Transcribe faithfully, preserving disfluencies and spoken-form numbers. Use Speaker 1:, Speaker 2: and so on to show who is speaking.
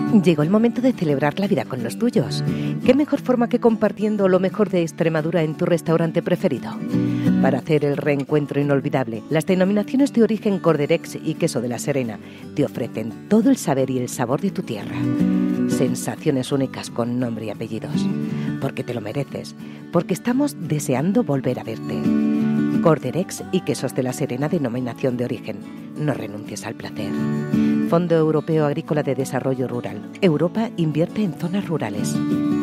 Speaker 1: Llegó el momento de celebrar la vida con los tuyos. ¿Qué mejor forma que compartiendo lo mejor de Extremadura en tu restaurante preferido? Para hacer el reencuentro inolvidable, las denominaciones de origen Corderex y Queso de la Serena te ofrecen todo el saber y el sabor de tu tierra. Sensaciones únicas con nombre y apellidos. Porque te lo mereces, porque estamos deseando volver a verte. Corderex y Quesos de la Serena, denominación de origen. No renuncies al placer. Fondo Europeo Agrícola de Desarrollo Rural. Europa invierte en zonas rurales.